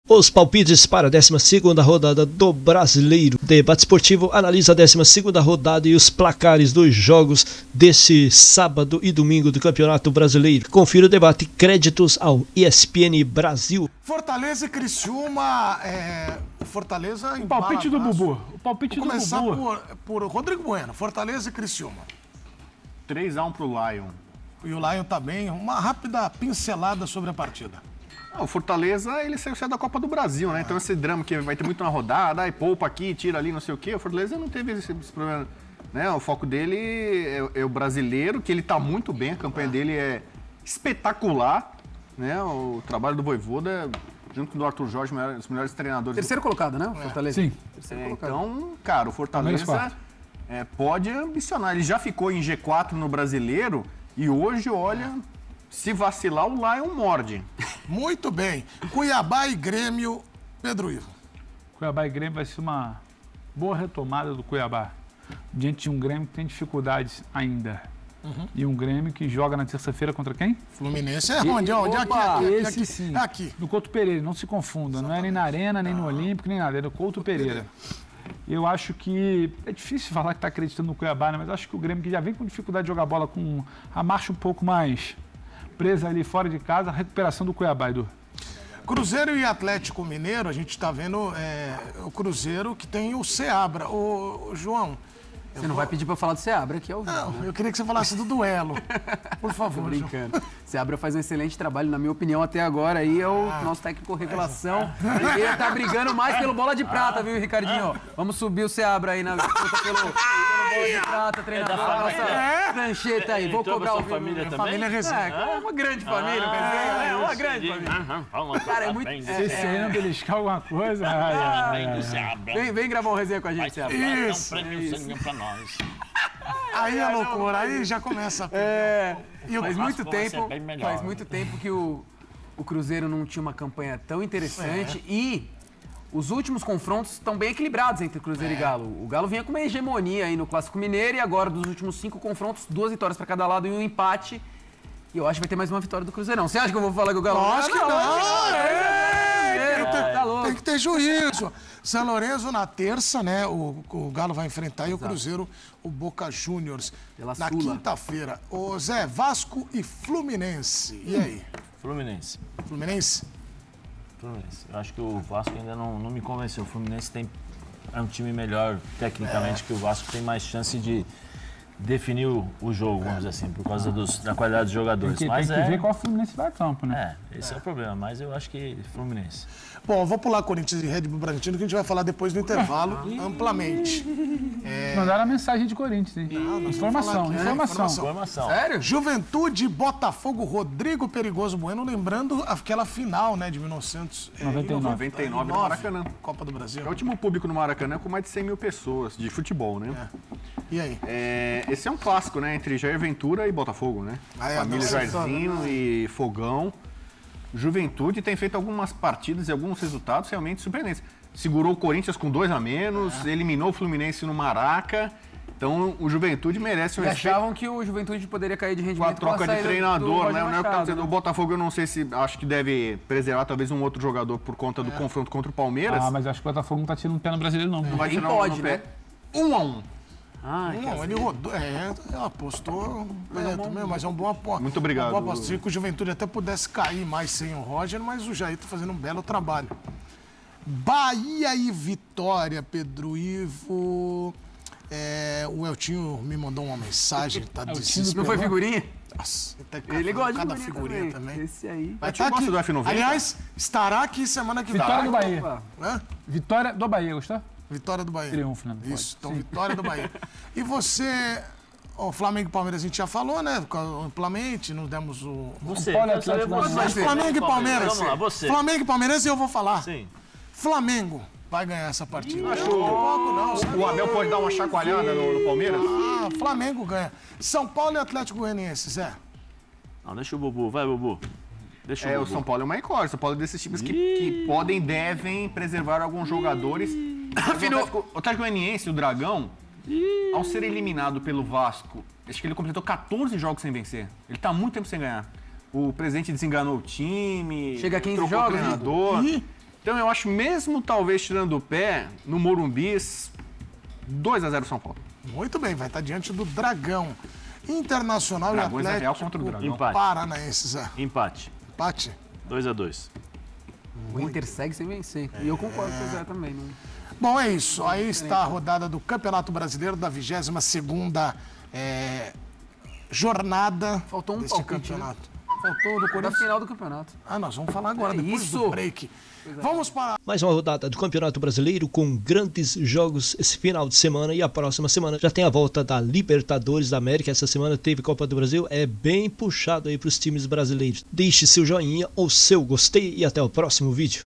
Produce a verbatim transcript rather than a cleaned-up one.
Os palpites para a décima segunda rodada do Brasileiro. Debate Esportivo analisa a décima segunda rodada e os placares dos jogos desse sábado e domingo do Campeonato Brasileiro. Confira o debate, créditos ao E S P N Brasil. Fortaleza e Criciúma, é... Fortaleza... O palpite do Bubu. O palpite Vou do começar Bubu. por, por Rodrigo Bueno, Fortaleza e Criciúma. três a um pro Lion. E o Lion tá bem. Uma rápida pincelada sobre a partida. Ah, o Fortaleza, ele saiu da Copa do Brasil, né? Então esse drama que vai ter muito na rodada, aí poupa aqui, tira ali, não sei o quê. O Fortaleza não teve esse, esse problema, né? O foco dele é, é o brasileiro, que ele tá muito bem, a campanha dele é espetacular, né? O trabalho do Vojvoda, junto com o Arthur Jorge, um dos melhores treinadores. Terceiro do... colocado, né? O Fortaleza. Sim. Terceiro É, colocado. então, cara, o Fortaleza é, pode ambicionar. Ele já ficou em G quatro no Brasileiro e hoje, olha, se vacilar, o Lion morde. Muito bem. Cuiabá e Grêmio, Pedro Ivo. Cuiabá e Grêmio vai ser uma boa retomada do Cuiabá. Diante de um Grêmio que tem dificuldades ainda. Uhum. E um Grêmio que joga na terça-feira contra quem? Fluminense é onde? Onde? Aqui, Opa, aqui, aqui, esse aqui. sim. Aqui. No Couto Pereira, não se confunda. Não é nem na Arena, nem no Olímpico, nem nada. É no Couto Pereira. Eu acho que é difícil falar que está acreditando no Cuiabá, né? Mas eu acho que o Grêmio, que já vem com dificuldade de jogar bola com a marcha um pouco mais presa ali fora de casa, a recuperação do Cuiabá, Edu. Cruzeiro e Atlético Mineiro, a gente está vendo é, o Cruzeiro que tem o Seabra. Ô, João... Você não vou... vai pedir para eu falar do Seabra, que é o João, Não, né? eu queria que você falasse do duelo. Por favor, Tô brincando. Seabra faz um excelente trabalho, na minha opinião, até agora. Aí é o ah, nosso técnico revelação. Ele tá brigando mais pelo bola de prata, viu, Ricardinho? Vamos subir o Seabra aí na disputa pelo, pelo bola de prata, treinador. É nossa prancheta aí. Vou cobrar o família vivo. também? Família Resenha. É, uma grande família, quer dizer. É uma grande família. Cara, é muito... Se você ainda beliscar alguma coisa... Ai, ai, ai. Vem, vem gravar um resenha com a gente, Seabra. Isso. É um prêmiozinho pra nós. Aí é loucura, aí já começa a... É, e o faz muito vai tempo, ser bem melhor. faz muito tempo que o, o Cruzeiro não tinha uma campanha tão interessante é. e os últimos confrontos estão bem equilibrados entre Cruzeiro é. e Galo. O Galo vinha com uma hegemonia aí no Clássico Mineiro e agora dos últimos cinco confrontos, duas vitórias para cada lado e um empate. E eu acho que vai ter mais uma vitória do Cruzeirão. Você acha que eu vou falar que o Galo... Acho que não, não. É. Tem, que ter, tá louco. tem que ter juízo. São Lourenço na terça, né? O, o Galo vai enfrentar e o Cruzeiro, o Boca Juniors. Pela na Sula. quinta-feira. Ô Zé, Vasco e Fluminense. E aí? Fluminense. Fluminense? Fluminense. Eu acho que o Vasco ainda não, não me convenceu. O Fluminense tem, é um time melhor tecnicamente, é. que o Vasco tem mais chance de definir o, o jogo, vamos dizer assim, por causa dos, da qualidade dos jogadores. Porque mas tem que é... ver qual Fluminense vai a campo, né? É, esse é. é o problema, mas eu acho que Fluminense. Bom, eu vou pular Corinthians e Red Bull Bragantino, que a gente vai falar depois do intervalo, amplamente. É... Mandaram a mensagem de Corinthians, hein? Não, não informação, aqui, informação. É, informação. informação. Sério? Juventude, Botafogo, Rodrigo Perigoso Bueno, lembrando aquela final, né, de mil novecentos e noventa e nove. noventa e nove no Maracanã. Copa do Brasil. É o último público no Maracanã com mais de cem mil pessoas, de futebol, né? É. E aí? É, esse é um clássico, né? Entre Jair Ventura e Botafogo, né? Ah, é, Família nossa, Jairzinho e Fogão. Juventude tem feito algumas partidas e alguns resultados realmente surpreendentes. Segurou o Corinthians com dois a menos, é. eliminou o Fluminense no Maraca. Então o Juventude merece um e respeito. achavam que o Juventude poderia cair de rendimento com a troca com a de treinador, né? Machado, Não é o, que tá o Botafogo, eu não sei se acho que deve preservar talvez um outro jogador por conta do é. confronto contra o Palmeiras. Ah, mas acho que o Botafogo não tá tirando pé no brasileiro, não. Não vai Nem tirar pode, um, né? Um a um. Ah, não, ele rodou. É, ela apostou. Mas é, também, mas é um bom aposta. Muito obrigado. Uma boa aposta. Que o Juventude até pudesse cair mais sem o Roger, mas o Jair tá fazendo um belo trabalho. Bahia e Vitória, Pedro Ivo. É, o Eltinho me mandou uma mensagem, tá desesperado. Não foi figurinha? Nossa, ele gosta de cada figurinha, figurinha também. também. Esse aí. Vai estar tá aqui. Do F noventa? Aliás, estará aqui semana que vem. Vitória do Bahia. Hã? Vitória do Bahia, gostou? Vitória do Bahia. Triunfo, né? Isso, então Sim. Vitória do Bahia. E você, o Flamengo e Palmeiras a gente já falou, né? Amplamente, nos demos o... Você, Olha, eu saber você. Mas Flamengo e Palmeiras. Vamos lá, você. Flamengo e Palmeiras eu vou falar. Sim. Flamengo vai ganhar essa partida. Não achou? Pouco, não, sabe? O Abel pode dar uma chacoalhada no, no Palmeiras? Ah, Flamengo ganha. São Paulo e Atlético Goianiense, Zé. Não, deixa o Bubu, vai, Bubu. Deixa é, o, o São Paulo é uma incógnita. O São Paulo é desses times que, que podem, devem preservar alguns jogadores. Afinal, o Atlético Goianiense, o Dragão, ao ser eliminado pelo Vasco, acho que ele completou quatorze jogos sem vencer. Ele tá há muito tempo sem ganhar. O presidente desenganou o time, Chega a quinze trocou o jogos, treinador. Ih. Então eu acho, mesmo talvez tirando o pé, no Morumbi, dois a zero São Paulo. Muito bem, vai estar diante do Dragão. Internacional Dragões e é real Atlético contra o Dragão. Empate. Paranaense, Zé. Empate. Empate. dois a dois. O Inter segue sem vencer. E eu concordo com o Zé também. Não... Bom, é isso. Aí está a rodada do Campeonato Brasileiro da vigésima segunda é, jornada Faltou um deste palpite, campeonato. Faltou do Da Corinthians. final do campeonato. Ah, nós vamos falar agora, É depois isso. do break. Vamos para... Mais uma rodada do Campeonato Brasileiro com grandes jogos esse final de semana e a próxima semana já tem a volta da Libertadores da América. Essa semana teve Copa do Brasil, é bem puxado aí para os times brasileiros. Deixe seu joinha ou seu gostei e até o próximo vídeo.